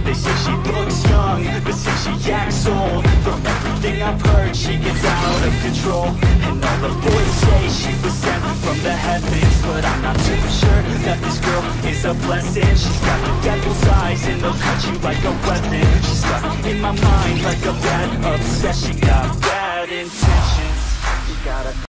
They say she looks young, but since she acts old. From everything I've heard, she gets out of control. And all the boys say she was sent from the heavens, but I'm not too sure that this girl is a blessing. She's got the devil's eyes and they'll cut you like a weapon. She's stuck in my mind like a bad obsession. Got bad intentions. You gotta